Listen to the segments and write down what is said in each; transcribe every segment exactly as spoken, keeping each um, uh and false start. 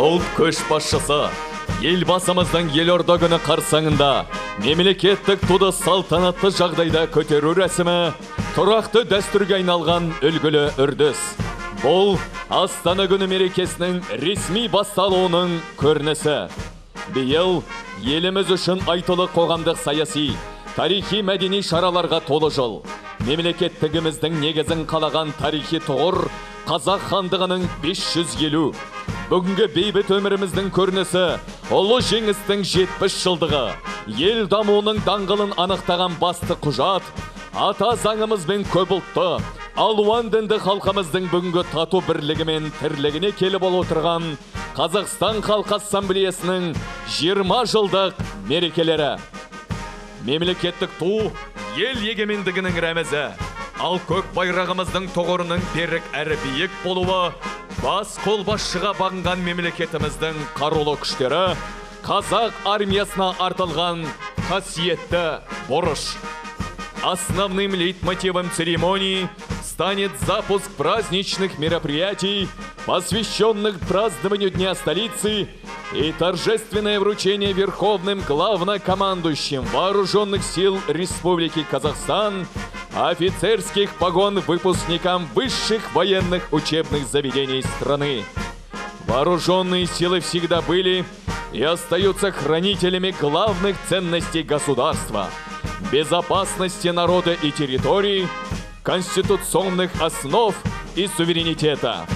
Ұлт көшбасшысы елбасымыздың елорда күні қарсаңында мемлекеттік туды салтанатты жағдайда көтеру рәсімі тұрақты дәстүрге айналған үлгілі үрдіс. Бұл Астана күні мерекесінің ресми басталуының көрінісі. Биыл еліміз үшін айтылы қоғамдық саяси, тарихи мәдени шараларға толы жыл. Мемлекеттігіміздің негізін қалаған тарихи тұғыр Қазақ хандығының бес жүз елу. Бүгінгі бейбіт өміріміздің көрінісі ұлы жеңістің жетпіс жылдығы. Ел дамуының даңғылын анықтаған басты құжат, ата заңымыз бен көп ұлтты, алуан дінді халқымыздың бүгінгі тату бірлігі мен тірлігіне келіп ол отырған Қазақстан Халқы Ассамблеясының жиырма жылдық мерекелері. Мемлекеттік ту ел егемендігінің рәмізі, ал көк байрағымыздың тұғырының берік әрі биік болуы бас қолбасшыға бағынған мемлекетіміздің қарулы күштері Қазақ армиясына артылған қасиетті борыш. Основным лейтмотивом церемонии станет запуск праздничных мероприятий, посвященных празднованию Дня столицы, и торжественное вручение верховным главнокомандующим Вооруженных сил Республики Казахстан офицерских погон выпускникам высших военных учебных заведений страны. Вооруженные силы всегда были и остаются хранителями главных ценностей государства: безопасности народа и территории, конституционных основ и суверенитета.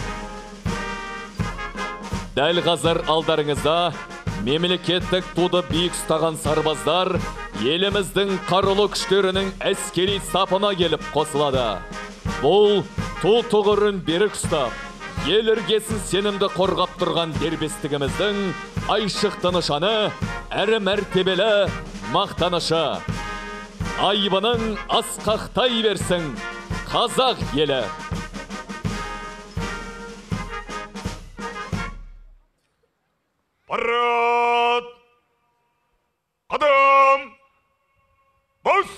Дәл қазір алдарыңызда мемлекеттік туды биік ұстаған сарбаздар еліміздің қарулы күштерінің әскери сапына келіп қосылады. Бұл ту тұғырын берік ұстап, ел іргесін сенімді қорғап тұрған дербестігіміздің айшықты нышаны, әрі мәртебелі мақтанышы. Айбының асқақтай берсін қазақ елі. Парад! Адам! Бос!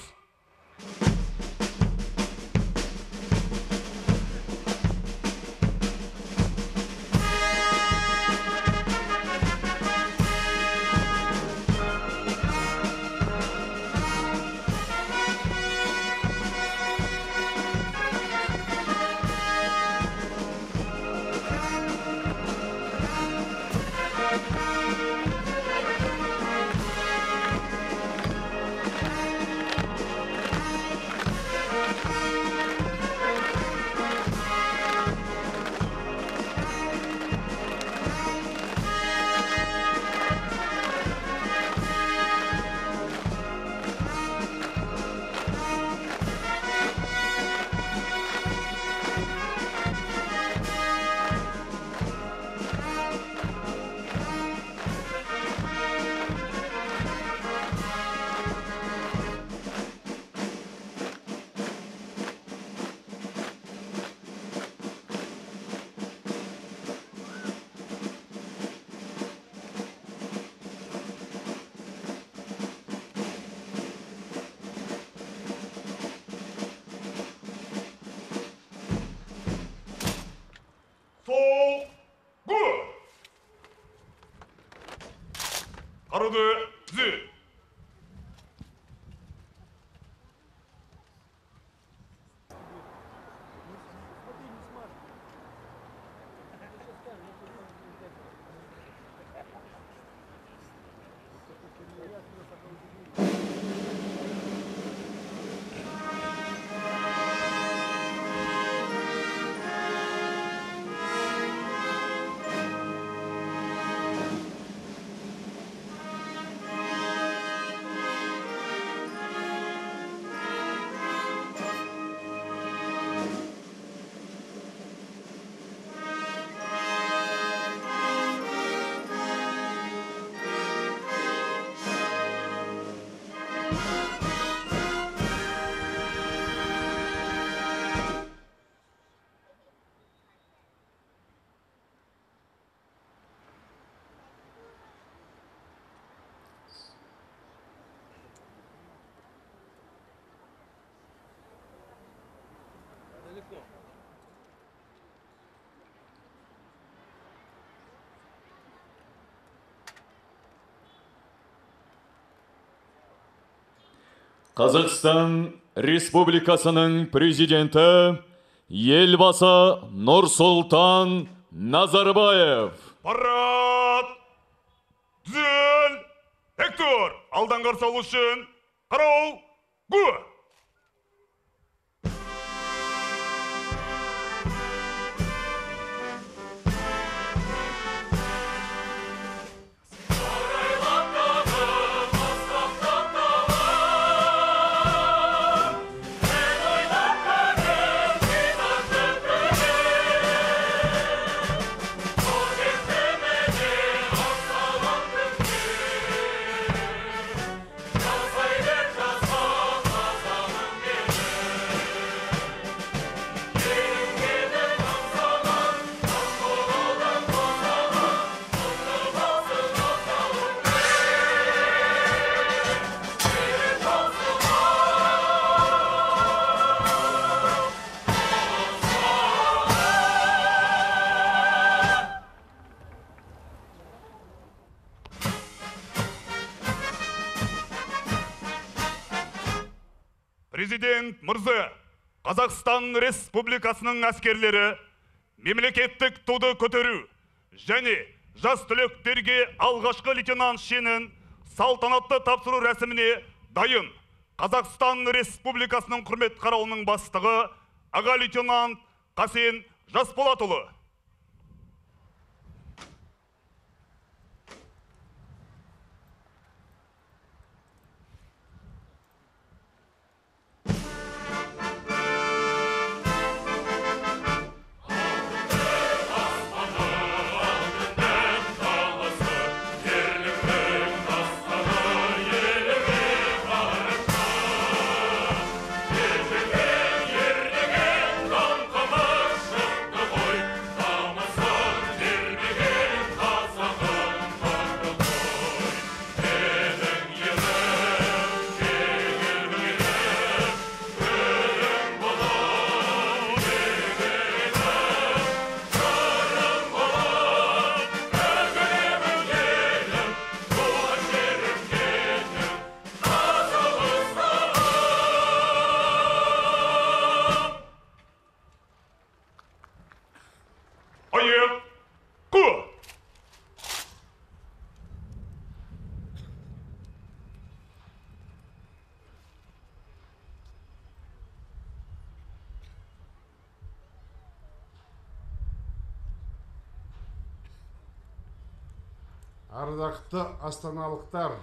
Sol, good. Қаруды түзу. Қазақстан Республикасының президенті елбасы Нұрсұлтан Назарбаев. Парад! Түзел! Эктор! Алдан қарсы алу үшін қарау! Гу! Президент мырза, Қазақстан Республикасының әскерлері мемлекеттік туды көтеру және жас түлектерге алғашқы лейтенант шенін салтанатты тапсыру рәсіміне дайын. Қазақстан Республикасының құрмет қарауының бастығы аға лейтенант Қасен Жасболатұлы. Ардақты астаналықтар,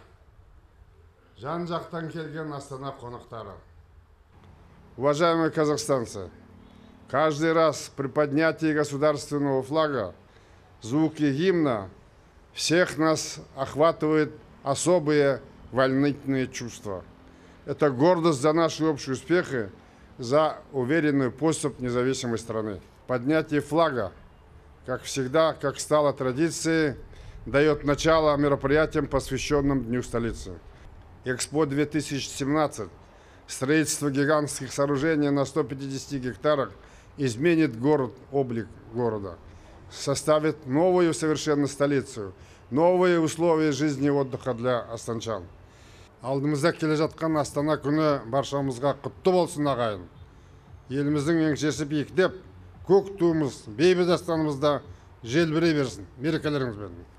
жан-жақтан келген Астана қонақтары. Уважаемые казахстанцы, каждый раз при поднятии государственного флага, звуки гимна, всех нас охватывает особые волнительные чувства. Это гордость за наши общие успехи, за уверенную поступь независимой страны. Поднятие флага, как всегда, как стало традицией, дает начало мероприятиям, посвященным Дню столицы. Экспо две тысячи семнадцать, строительство гигантских сооружений на ста пятидесяти гектарах изменит город, облик города, составит новую совершенно столицу, новые условия жизни и отдыха для астанчан. Алдымызда келе жатқан Астана күні баршамызға құтты болсын ағайын. Еліміздің еңсесі биіктеп, көк туымыз, бейбіт астанамызда желбірей берсін. Мерекелеріңізбен.